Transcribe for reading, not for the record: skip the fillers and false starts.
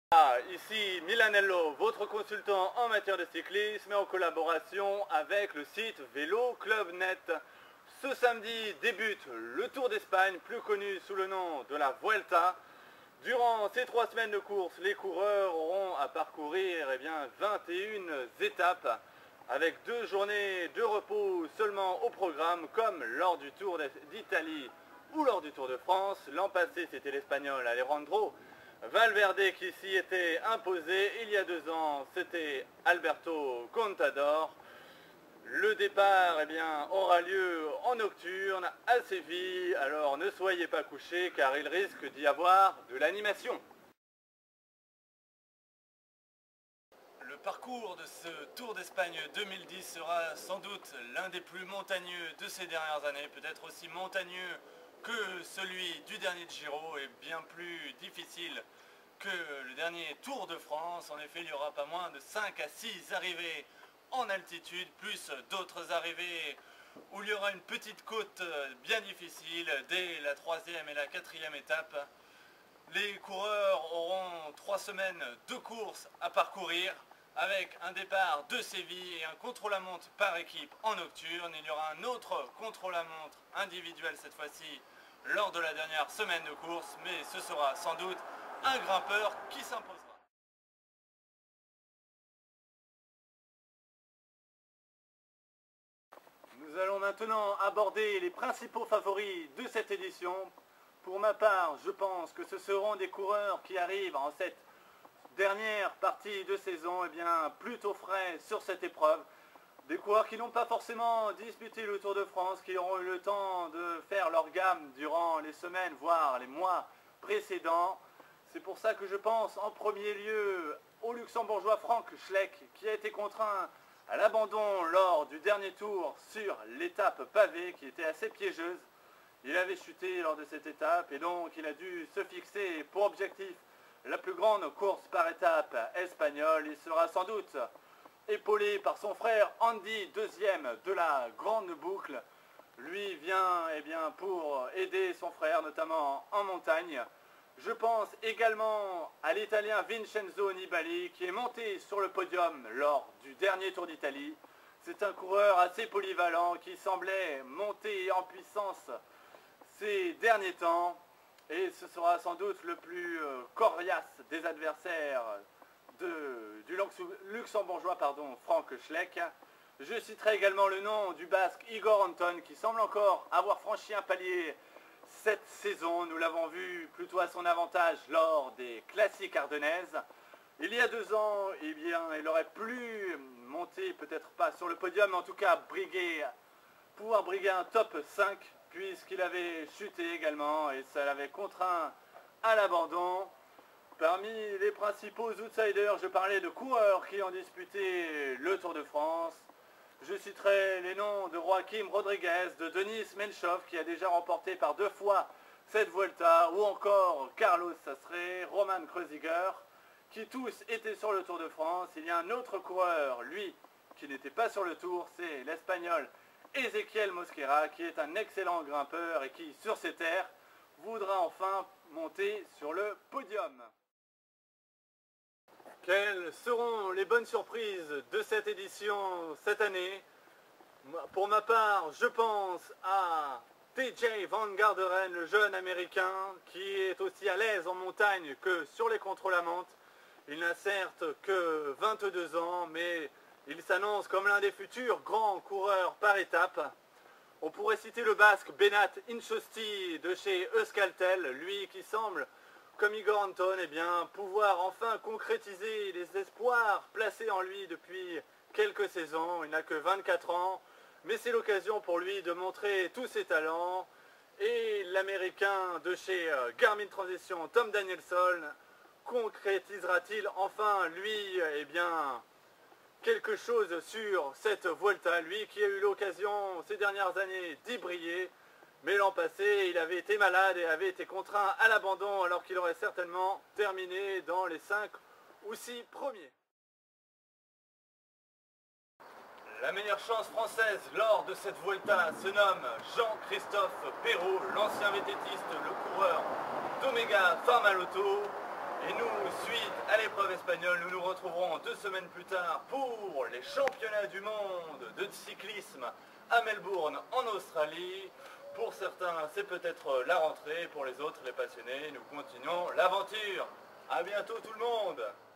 Ici Milanello, votre consultant en matière de cyclisme et en collaboration avec le site Vélo Club Net. Ce samedi débute le Tour d'Espagne, plus connu sous le nom de la Vuelta. Durant ces 3 semaines de course, les coureurs auront à parcourir 21 étapes avec 2 journées de repos seulement au programme, comme lors du Tour d'Italie ou lors du Tour de France. L'an passé, c'était l'Espagnol Alejandro Valverde qui s'y était imposé. Il y a 2 ans, c'était Alberto Contador. Le départ aura lieu en nocturne à Séville, alors ne soyez pas couchés car il risque d'y avoir de l'animation. Le parcours de ce Tour d'Espagne 2010 sera sans doute l'un des plus montagneux de ces dernières années, peut-être aussi montagneux que celui du dernier Giro et bien plus difficile que le dernier Tour de France. En effet, il y aura pas moins de 5 à 6 arrivées en altitude, plus d'autres arrivées où il y aura une petite côte bien difficile dès la 3e et la 4e étape. Les coureurs auront 3 semaines de course à parcourir avec un départ de Séville et un contre-la-montre par équipe en nocturne. Il y aura un autre contre-la-montre individuel cette fois-ci lors de la dernière semaine de course, mais ce sera sans doute un grimpeur qui s'imposera. Nous allons maintenant aborder les principaux favoris de cette édition. Pour ma part, je pense que ce seront des coureurs qui arrivent en cette dernière partie de saison plutôt frais sur cette épreuve. Des coureurs qui n'ont pas forcément disputé le Tour de France, qui auront eu le temps de faire leur gamme durant les semaines, voire les mois précédents. C'est pour ça que je pense en premier lieu au luxembourgeois Frank Schleck, qui a été contraint à l'abandon lors du dernier tour sur l'étape pavée, qui était assez piégeuse. Il avait chuté lors de cette étape et donc il a dû se fixer pour objectif la plus grande course par étape espagnole. Il sera sans doute épaulé par son frère Andy, deuxième de la grande boucle. Lui vient pour aider son frère, notamment en montagne. Je pense également à l'Italien Vincenzo Nibali qui est monté sur le podium lors du dernier Tour d'Italie. C'est un coureur assez polyvalent qui semblait monter en puissance ces derniers temps. Et ce sera sans doute le plus coriace des adversaires du luxembourgeois Frank Schleck. Je citerai également le nom du basque Igor Anton qui semble encore avoir franchi un palier cette saison. Nous l'avons vu plutôt à son avantage lors des classiques ardennaises. Il y a 2 ans, il aurait pu monter, peut-être pas sur le podium, mais en tout cas pouvoir briguer un top 5, puisqu'il avait chuté également et ça l'avait contraint à l'abandon. Parmi les principaux outsiders, je parlais de coureurs qui ont disputé le Tour de France. Je citerai les noms de Joaquim Rodriguez, de Denis Menchov qui a déjà remporté par 2 fois cette Vuelta, ou encore Carlos Sastre, Roman Kreuziger, qui tous étaient sur le Tour de France. Il y a un autre coureur, lui, qui n'était pas sur le Tour, c'est l'Espagnol Ezequiel Mosquera, qui est un excellent grimpeur et qui, sur ces terres, voudra enfin monter sur le podium. Quelles seront les bonnes surprises de cette édition cette année? Pour ma part, je pense à TJ Van Garderen, le jeune américain, qui est aussi à l'aise en montagne que sur les contre-la-montre. Il n'a certes que 22 ans, mais il s'annonce comme l'un des futurs grands coureurs par étape. On pourrait citer le basque Benat Inchosti de chez Euskaltel, lui qui semble, comme Igor Anton, pouvoir enfin concrétiser les espoirs placés en lui depuis quelques saisons. Il n'a que 24 ans, mais c'est l'occasion pour lui de montrer tous ses talents. Et l'américain de chez Garmin Transition, Tom Danielson, concrétisera-t-il enfin, lui, quelque chose sur cette Vuelta, lui qui a eu l'occasion ces dernières années d'y briller, mais l'an passé il avait été malade et avait été contraint à l'abandon alors qu'il aurait certainement terminé dans les 5 ou 6 premiers. La meilleure chance française lors de cette Vuelta se nomme Jean-Christophe Perrault, l'ancien vététiste, le coureur d'Omega Pharma Lotto. Et nous, suite à l'épreuve espagnole, nous nous retrouverons 2 semaines plus tard pour les championnats du monde de cyclisme à Melbourne en Australie. Pour certains, c'est peut-être la rentrée, pour les autres, les passionnés, nous continuons l'aventure. À bientôt tout le monde!